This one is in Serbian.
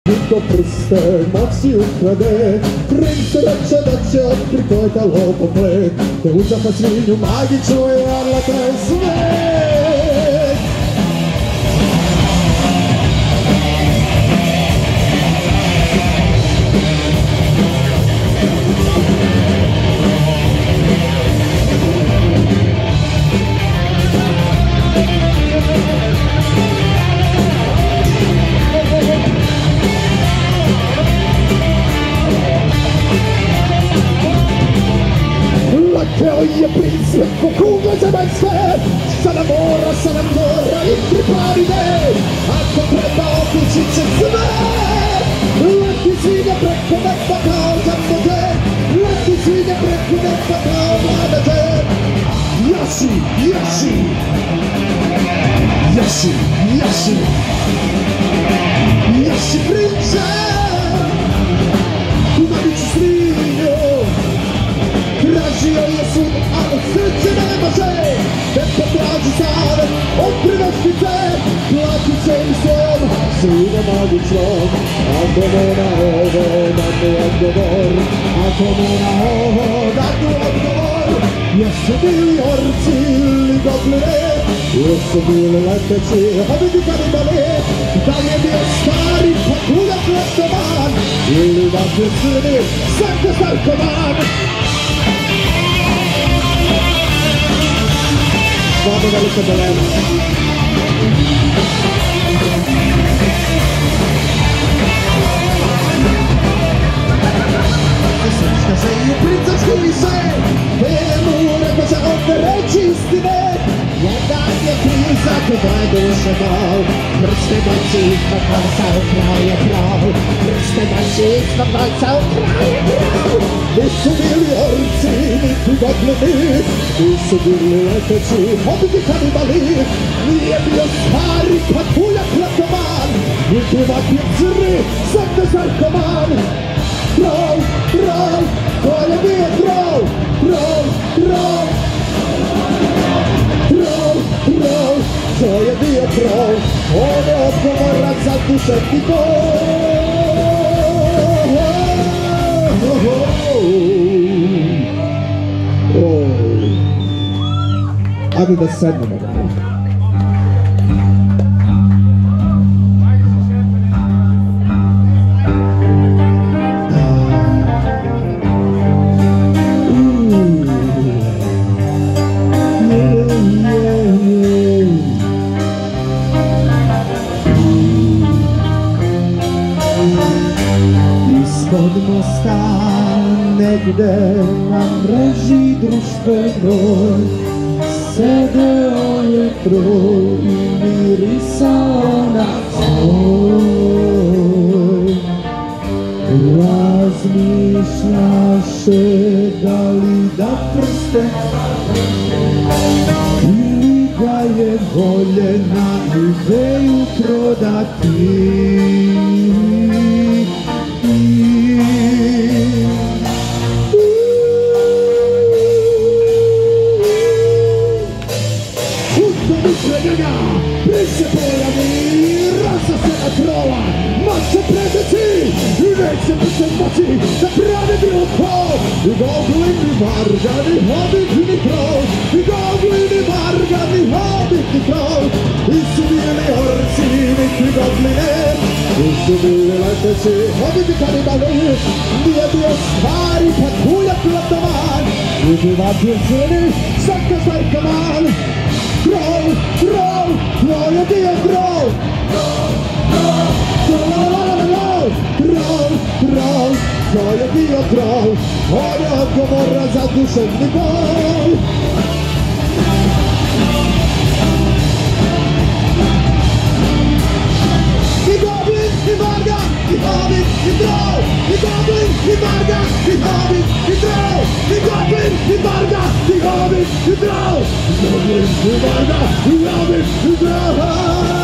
Tylko prste moci ukrade. Prince reče da će otkriti talo poplet. Te u zapačinju magično je arlatan svet. Lakeo je princ, pokugla zemaljske. Sada mora i pripravi me. Ako treba otići će sve. Leti svinja preko neba kao žandođe. Leti svinja preko neba kao mladeđe. Jaši, jaši. Jaši, jaši. Jaši prinče. Kumaviću svinju. Tražio je sud, ali srce ne može. Te potraži savjet od privestice. Platit će mi svojom sine magičnom. Ako mu na ovo dati odgovor. Ako mu na ovo dati odgovor. Jesu bili orci ili goblini. Jesu bili leteći hobiti kanibali. Da li je bio stari patuljak letovan. Ili da je crni Sanko Sarkoman. Vado velika dilema. Srčka se i princački se, mu rekao će ovdje reći istine. Jedan je kriza koja je duše bol, prste moći ispod novca u kraj je krov. Prste moći ispod novca u kraj je krov. Nisu bili orci, niti goblini, nisu bili leteći hobiti kanibali. Nije bio stari patuljak letovan, niti vapir crni Sanko Sarkoman. Troll, troll, to je bio troll. Troll, troll. Troll, troll, to je bio troll. On je odgovoran za duševni bol. Ajde da sednemo. Ispod mosta negde na mreži društvenoj sedeo je troj i mirisao na svoj. Razmišljaše da li da prste ili ga je voljena ideju prodati. Princ se pojavi, rasa se na trola, mač se predeci i neće se moći da brane bilo ko. I goblini, vargani, hobiti ni troll. I goblini, vargani, hobiti ni troll. Nisu bili orci, niti gobline, nisu bili leteći hobiti kanibali. Nije bio stari patuljak letovan, niti vapir crni Sanko Sarkoman. Troll, troll, to je bio troll. Troll, troll, to je bio troll. On je odgovoran za duševni bol. I goblin, i vargan, i hobbit, i troll. I goblin, i vargan, i hobbit, i troll. I goblin, i vargan, i hobbit, i troll. I goblin, i vargan, i hobbit, i troll.